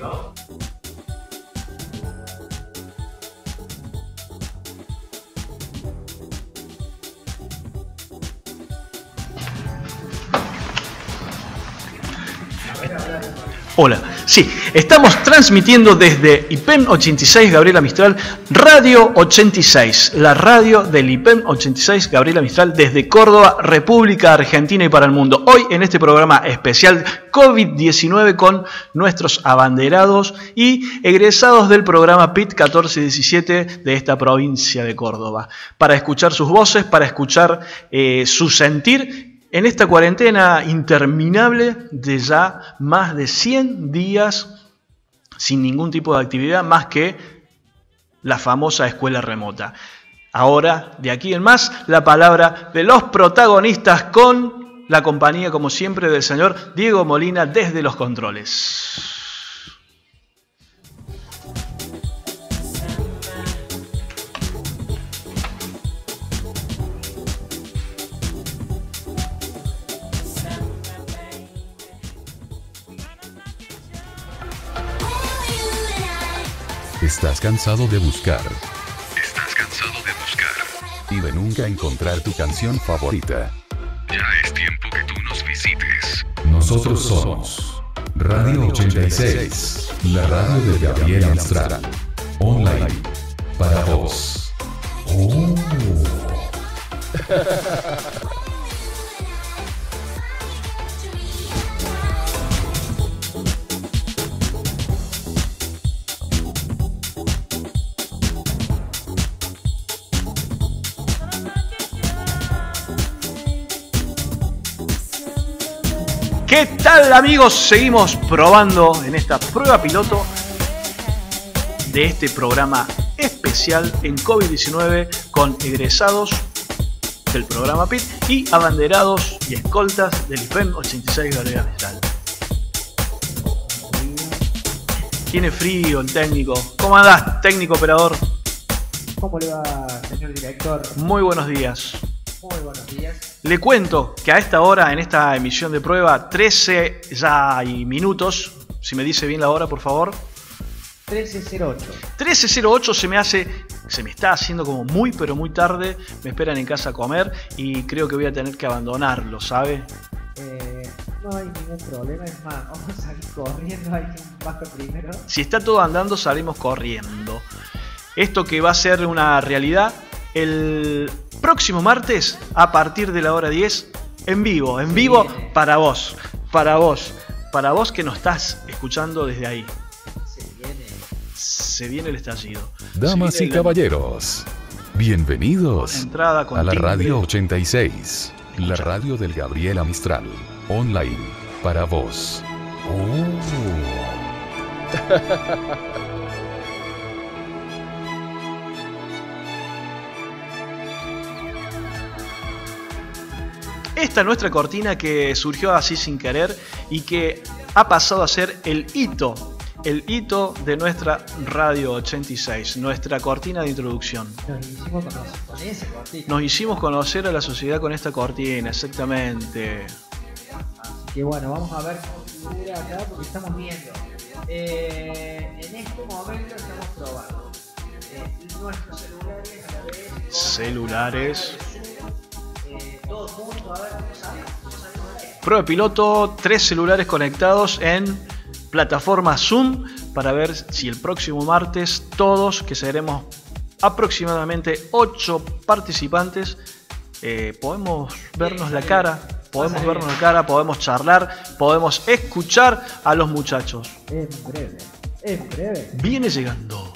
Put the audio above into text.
¿no? Hola, sí, estamos transmitiendo desde IPEM 86 Gabriela Mistral, Radio 86, la radio del IPEM 86 Gabriela Mistral desde Córdoba, República Argentina y para el mundo. Hoy en este programa especial COVID-19 con nuestros abanderados y egresados del programa PIT 1417 de esta provincia de Córdoba. Para escuchar sus voces, para escuchar su sentir en esta cuarentena interminable de ya más de 100 días sin ningún tipo de actividad más que la famosa escuela remota. Ahora, de aquí en más, la palabra de los protagonistas con la compañía, como siempre, del señor Diego Molina desde los controles. ¿Estás cansado de buscar? Y de nunca encontrar tu canción favorita. Ya es tiempo que tú nos visites. Nosotros somos Radio 86, la radio de Gabriela Mistral. Online, para vos. Oh. ¿Qué tal, amigos? Seguimos probando en esta prueba piloto de este programa especial en COVID-19 con egresados del programa PIT y abanderados y escoltas del IPEM 86 Gabriela Mistral. Tiene frío el técnico. ¿Cómo andás, técnico operador? ¿Cómo le va, señor director? Muy buenos días. Muy buenos días. Le cuento que a esta hora, en esta emisión de prueba, 13 ya hay minutos. Si me dice bien la hora, por favor. 13:08. 13:08 se me está haciendo como muy, pero muy tarde. Me esperan en casa a comer y creo que voy a tener que abandonarlo, ¿sabe? No hay ningún problema, es más, vamos a salir corriendo, hay quien baja primero. Si está todo andando, salimos corriendo. Esto que va a ser una realidad el próximo martes a partir de la hora 10 en vivo para vos que nos estás escuchando desde ahí. Se viene el estallido. Damas y caballeros, bienvenidos a la Radio 86, la radio del Gabriela Mistral, online para vos. Oh. Esta es nuestra cortina que surgió así sin querer y que ha pasado a ser el hito de nuestra Radio 86, nuestra cortina de introducción. Nos hicimos conocer a la sociedad con esta cortina, exactamente. Así que bueno, vamos a ver cómo figura acá porque estamos viendo. En este momento estamos probando nuestros celulares a la vez. Celulares. Todo junto, a ver cómo salimos. Prueba piloto, 3 celulares conectados en plataforma Zoom para ver si el próximo martes todos, que seremos aproximadamente 8 participantes, podemos vernos la cara, podemos charlar, podemos escuchar a los muchachos. En breve. Viene llegando.